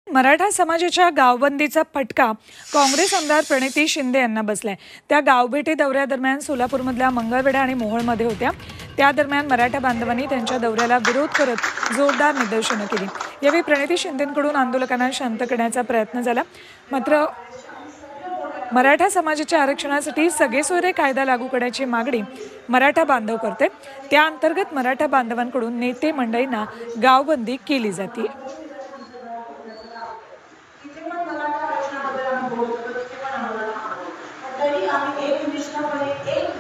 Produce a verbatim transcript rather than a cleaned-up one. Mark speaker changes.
Speaker 1: मराठा समाजाच्या गावबंदीचा फटका काँग्रेस आमदार प्रणिती शिंदे यांना बसलाय। त्या गावभेटी दौऱ्यादरम्यान सोलापूरमधल्या मंगळवेढा आणि मोहोळमध्ये होत्या। त्या दरम्यान मराठा बांधवांनी त्यांच्या दौऱ्याला विरोध करत जोरदार निदर्शनं केली। यावेळी प्रणिती शिंदेंकडून आंदोलकांना शांत करण्याचा प्रयत्न झाला, मात्र मराठा समाजाच्या आरक्षणासाठी सगळेसोयरे कायदा लागू करण्याची मागणी मराठा बांधव करते। त्या अंतर्गत मराठा बांधवांकडून नेते मंडळींना गावबंदी केली जाते।